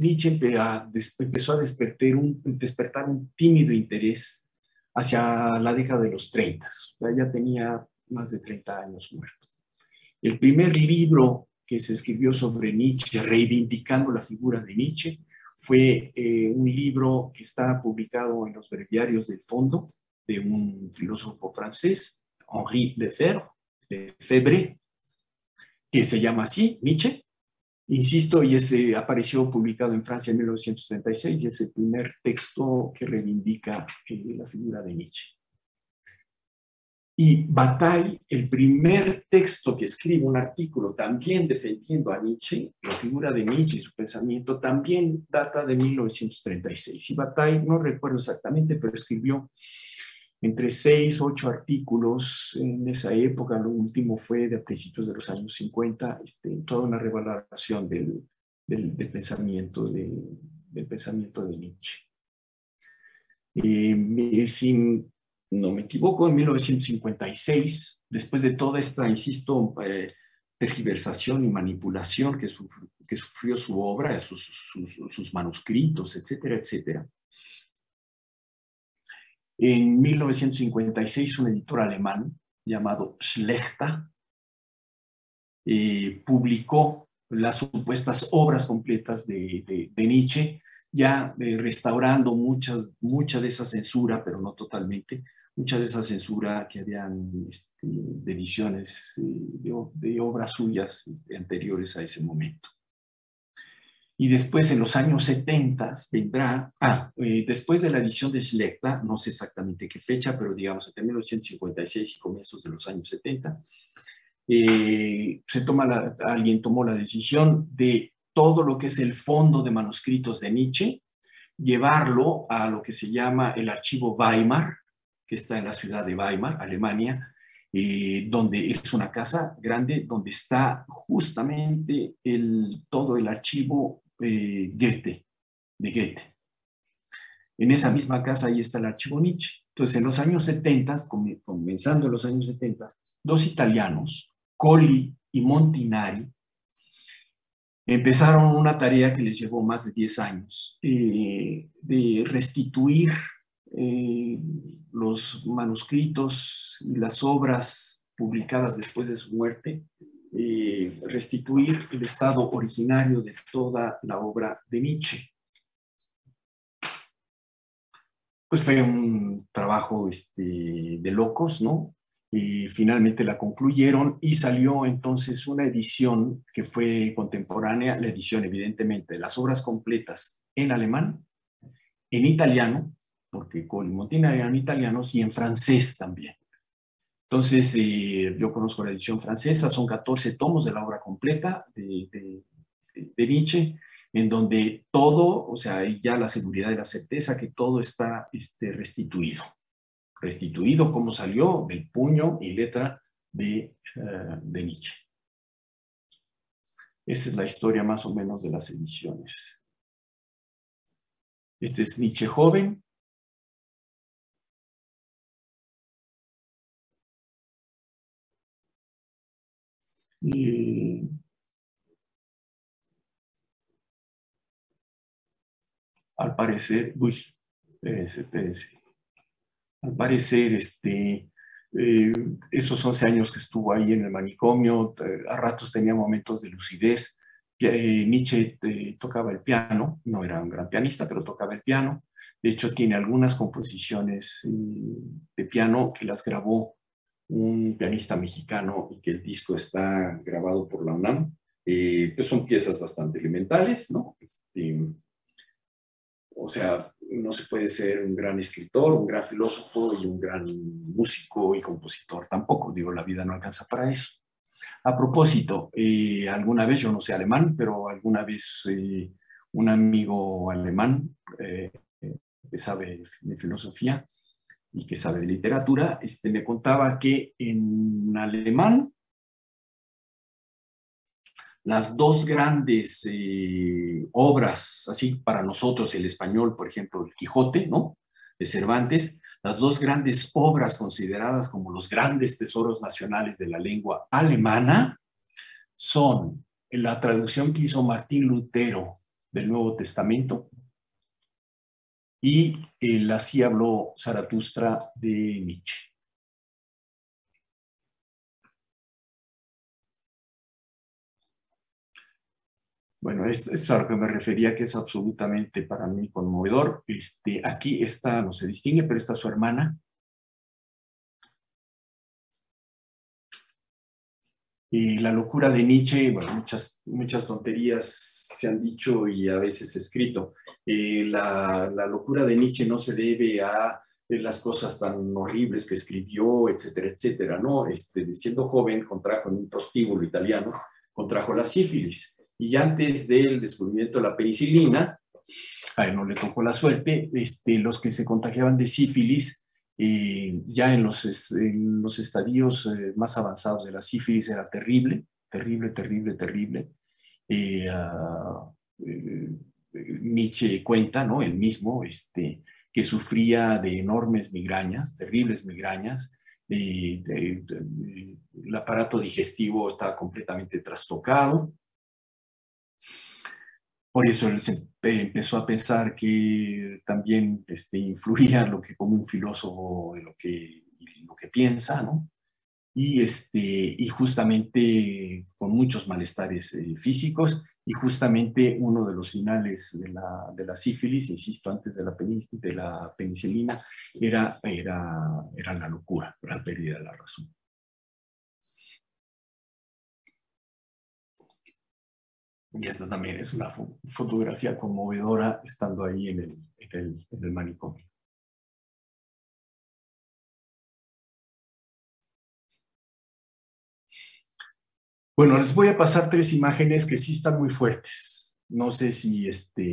Nietzsche empezó a despertar un tímido interés hacia la década de los 30. O sea, ya tenía más de 30 años muerto. El primer libro que se escribió sobre Nietzsche, reivindicando la figura de Nietzsche, fue un libro que está publicado en los breviarios del Fondo, de un filósofo francés, Henri Lefebvre, que se llama así, Nietzsche. Insisto, y ese apareció publicado en Francia en 1936 y es el primer texto que reivindica la figura de Nietzsche. Y Bataille, el primer texto que escribe, un artículo también defendiendo a Nietzsche, la figura de Nietzsche y su pensamiento, también data de 1936. Y Bataille, no recuerdo exactamente, pero escribió entre 6 o 8 artículos en esa época. Lo último fue de principios de los años 50, toda una revaloración del pensamiento de Nietzsche. Si no me equivoco, en 1956, después de toda esta, insisto, tergiversación y manipulación que sufrió su obra, sus manuscritos, etcétera, etcétera, en 1956 un editor alemán llamado Schlechter publicó las supuestas obras completas de Nietzsche, ya restaurando mucha de esa censura, pero no totalmente, mucha de esa censura que habían de ediciones de obras suyas anteriores a ese momento. Y después, en los años 70, vendrá, después de la edición de Schlechter, no sé exactamente qué fecha, pero digamos entre 1956 y comienzos de los años 70, alguien tomó la decisión de todo lo que es el fondo de manuscritos de Nietzsche, llevarlo a lo que se llama el archivo Weimar, que está en la ciudad de Weimar, Alemania, donde es una casa grande, donde está justamente todo el archivo de Goethe. En esa misma casa ahí está el archivo Nietzsche. Entonces, en los años 70, comenzando en los años 70, dos italianos, Colli y Montinari, empezaron una tarea que les llevó más de 10 años, de restituir los manuscritos y las obras publicadas después de su muerte, restituir el estado originario de toda la obra de Nietzsche. Pues fue un trabajo de locos, ¿no? Y finalmente la concluyeron y salió entonces una edición que fue contemporánea, la edición evidentemente de las obras completas en alemán, en italiano, porque Colli y Montinari eran italianos, y en francés también. Entonces, yo conozco la edición francesa, son 14 tomos de la obra completa de Nietzsche, en donde todo, o sea, hay ya la seguridad y la certeza que todo está restituido. Restituido como salió del puño y letra de Nietzsche. Esa es la historia más o menos de las ediciones. Este es Nietzsche joven. Al parecer, espérese. Al parecer, esos 11 años que estuvo ahí en el manicomio, a ratos tenía momentos de lucidez. Nietzsche tocaba el piano, no era un gran pianista, pero tocaba el piano. De hecho, tiene algunas composiciones de piano que las grabó un pianista mexicano y que el disco está grabado por la UNAM. Pues son piezas bastante elementales, ¿no? O sea, no se puede ser un gran escritor, un gran filósofo y un gran músico y compositor tampoco. Digo, la vida no alcanza para eso. A propósito, alguna vez, yo no sé alemán, pero alguna vez un amigo alemán que sabe de filosofía y que sabe de literatura, me contaba que en alemán las dos grandes obras, así para nosotros el español, por ejemplo, el Quijote, ¿no?, de Cervantes, las dos grandes obras consideradas como los grandes tesoros nacionales de la lengua alemana son la traducción que hizo Martín Lutero del Nuevo Testamento. Y así habló Zaratustra de Nietzsche. Bueno, esto es a lo que me refería, que es absolutamente para mí conmovedor. Aquí está, no se distingue, pero está su hermana. La locura de Nietzsche, bueno, muchas tonterías se han dicho y a veces escrito. La locura de Nietzsche no se debe a las cosas tan horribles que escribió, etcétera, etcétera, ¿no? Siendo joven, contrajo en un prostíbulo italiano, contrajo la sífilis. Y antes del descubrimiento de la penicilina, a él no le tocó la suerte, los que se contagiaban de sífilis, ya en los estadios más avanzados de la sífilis era terrible, terrible, terrible, terrible. Eh, uh, eh, Nietzsche cuenta, ¿no? Él mismo, que sufría de enormes migrañas, terribles migrañas. El aparato digestivo estaba completamente trastocado. Por eso él empezó a pensar que también influía lo que como un filósofo lo que piensa, ¿no? Y justamente con muchos malestares físicos, y justamente uno de los finales de la sífilis, insisto, antes de la penicilina, era la locura, la pérdida de la razón. Y esta también es una fotografía conmovedora estando ahí en el manicomio. Bueno, les voy a pasar 3 imágenes que sí están muy fuertes. No sé si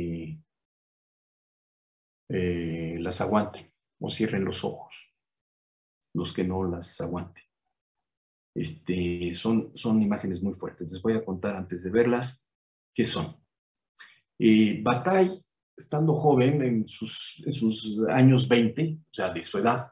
las aguanten o cierren los ojos, los que no las aguanten. Son imágenes muy fuertes. Les voy a contar antes de verlas qué son. Bataille, estando joven, en sus años 20, o sea, de su edad,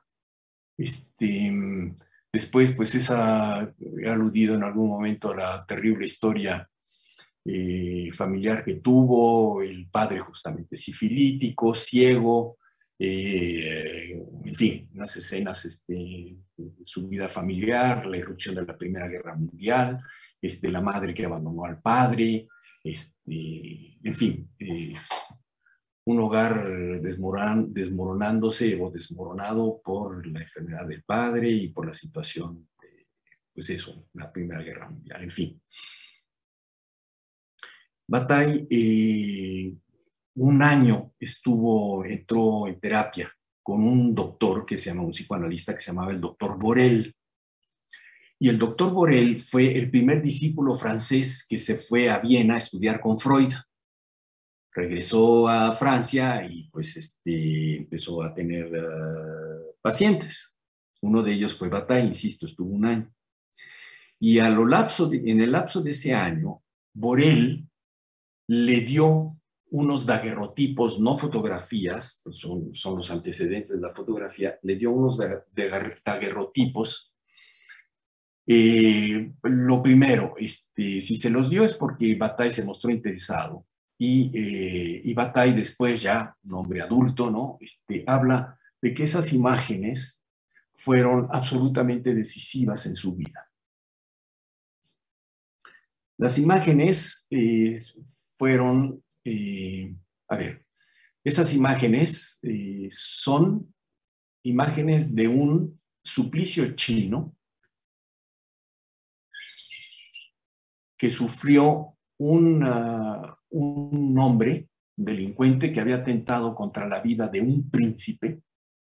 después, pues, he aludido en algún momento a la terrible historia familiar que tuvo, el padre justamente sifilítico, ciego, en fin, unas escenas de su vida familiar, la irrupción de la Primera Guerra Mundial, la madre que abandonó al padre, en fin, un hogar desmoronándose o desmoronado por la enfermedad del padre y por la situación, pues eso, la Primera Guerra Mundial, en fin. Bataille un año entró en terapia con un doctor que se llama, un psicoanalista que se llamaba el doctor Borel. Y el doctor Borel fue el primer discípulo francés que se fue a Viena a estudiar con Freud. Regresó a Francia y pues empezó a tener pacientes. Uno de ellos fue Bataille, insisto, estuvo un año. Y en el lapso de ese año, Borel le dio unos daguerrotipos, no fotografías, pues son los antecedentes de la fotografía, le dio unos daguerrotipos. Lo primero, si se los dio es porque Bataille se mostró interesado, y Bataille después, ya un hombre adulto, ¿no? Habla de que esas imágenes fueron absolutamente decisivas en su vida. Las imágenes fueron, a ver, esas imágenes son imágenes de un suplicio chino que sufrió un hombre delincuente que había atentado contra la vida de un príncipe.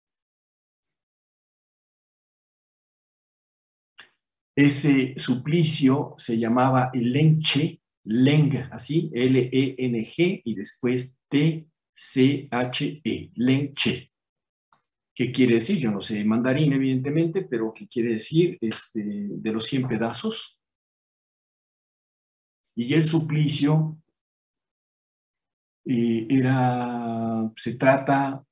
Ese suplicio se llamaba el Leng-che, Leng, así, L-E-N-G, y después T-C-H-E, Leng-che. ¿Qué quiere decir? Yo no sé mandarín, evidentemente, pero ¿qué quiere decir? De los 100 pedazos. Y el suplicio se trata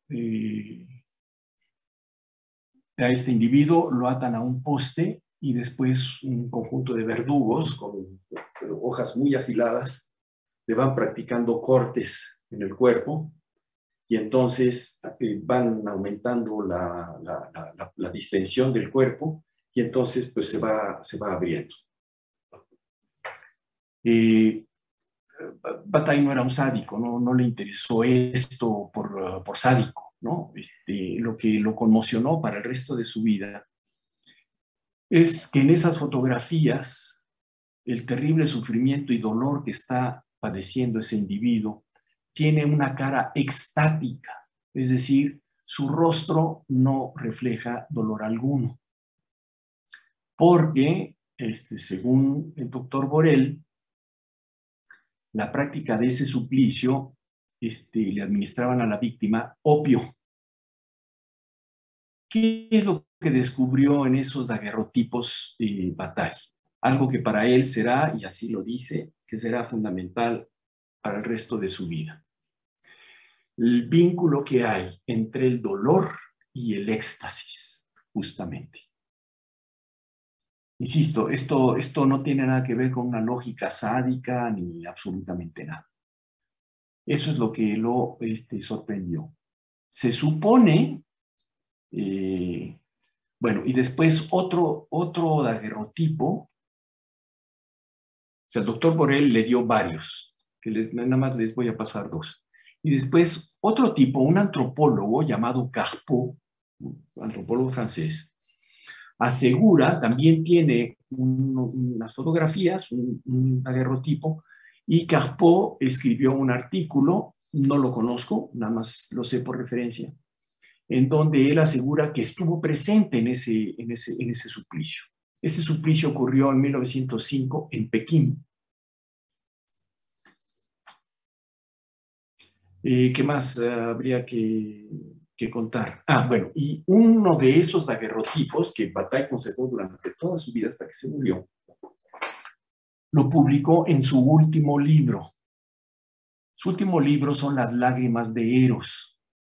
a este individuo, lo atan a un poste y después un conjunto de verdugos con hojas muy afiladas le van practicando cortes en el cuerpo y entonces van aumentando la distensión del cuerpo y entonces pues se va abriendo. Bataille no era un sádico, no le interesó esto por sádico, ¿no? Lo que lo conmocionó para el resto de su vida es que en esas fotografías el terrible sufrimiento y dolor que está padeciendo ese individuo tiene una cara extática, es decir, su rostro no refleja dolor alguno, porque según el doctor Borel, la práctica de ese suplicio le administraban a la víctima opio. ¿Qué es lo que descubrió en esos daguerrotipos Bataille? Algo que para él será, y así lo dice, que será fundamental para el resto de su vida. El vínculo que hay entre el dolor y el éxtasis, justamente. Insisto, esto no tiene nada que ver con una lógica sádica ni absolutamente nada. Eso es lo que lo sorprendió. Se supone, bueno, y después otro daguerrotipo, o sea, el doctor Borel le dio varios, que nada más les voy a pasar dos. Y después otro tipo, un antropólogo llamado Carpeaux, un antropólogo francés, asegura, también tiene unas fotografías, un daguerrotipo, y Carpeaux escribió un artículo, no lo conozco, nada más lo sé por referencia, en donde él asegura que estuvo presente en ese suplicio. Ese suplicio ocurrió en 1905 en Pekín. ¿Qué más habría que contar? Bueno, y uno de esos daguerrotipos que Bataille conservó durante toda su vida hasta que se murió, lo publicó en su último libro. Su último libro son Las lágrimas de Eros.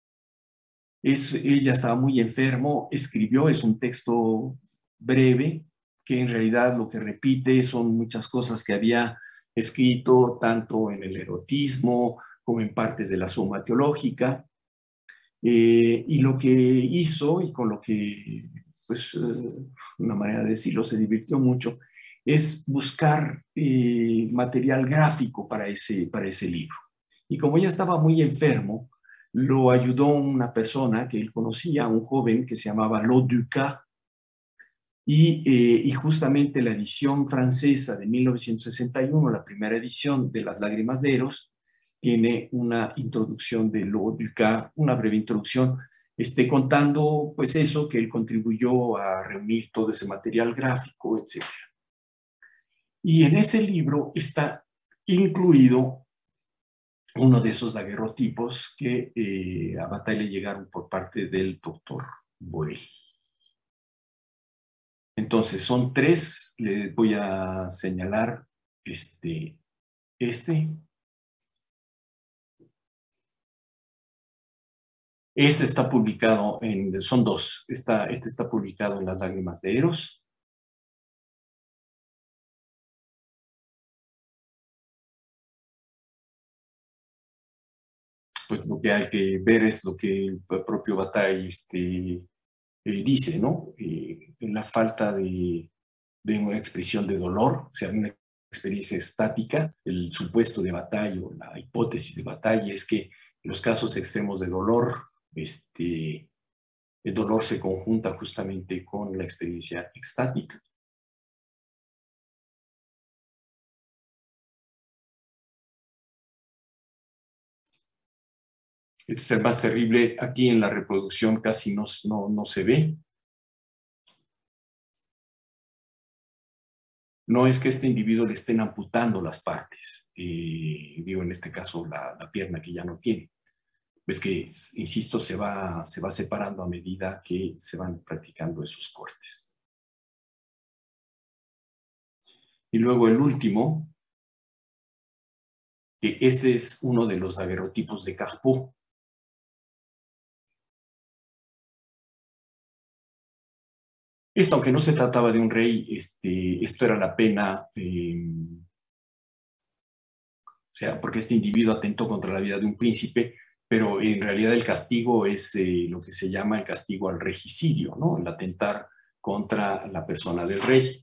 Ella estaba muy enfermo, escribió, es un texto breve, que en realidad lo que repite son muchas cosas que había escrito tanto en el erotismo como en partes de la suma teológica. Y lo que hizo, y con lo que, pues, una manera de decirlo, se divirtió mucho, es buscar material gráfico para ese libro. Y como ya estaba muy enfermo, lo ayudó una persona que él conocía, un joven que se llamaba Loduca, y justamente la edición francesa de 1961, la primera edición de Las lágrimas de Eros, tiene una introducción de Loduca, una breve introducción, contando pues eso, que él contribuyó a reunir todo ese material gráfico, etc. Y en ese libro está incluido uno de esos daguerrotipos que a Bataille le llegaron por parte del doctor Borel. Entonces, son tres, les voy a señalar este. Este está publicado son dos. Este está publicado en Las lágrimas de Eros. Pues lo que hay que ver es lo que el propio Bataille dice, ¿no? La falta de una expresión de dolor, o sea, una experiencia estática. El supuesto de Bataille o la hipótesis de Bataille es que en los casos extremos de dolor, el dolor se conjunta justamente con la experiencia extática. Este es el más terrible. Aquí en la reproducción casi no se ve. No es que este individuo le estén amputando las partes, digo en este caso la pierna que ya no tiene. Es que, insisto, se va separando a medida que se van practicando esos cortes. Y luego el último, que este es uno de los daguerrotipos de Carpeaux. Esto, aunque no se trataba de un rey, esto era la pena, sea, porque este individuo atentó contra la vida de un príncipe, pero en realidad el castigo es lo que se llama el castigo al regicidio, ¿no? El atentar contra la persona del rey.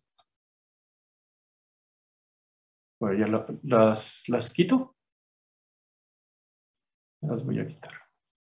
Bueno, ya las quito. Las voy a quitar.